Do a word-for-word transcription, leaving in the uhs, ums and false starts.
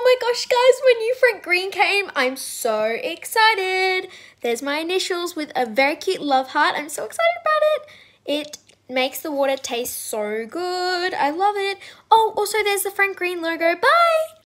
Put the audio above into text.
my gosh, guys, my new Frank Green came. I'm so excited. There's my initials with a very cute love heart. I'm so excited about it. It makes the water taste so good. I love it. Oh, also there's the Frank Green logo. Bye.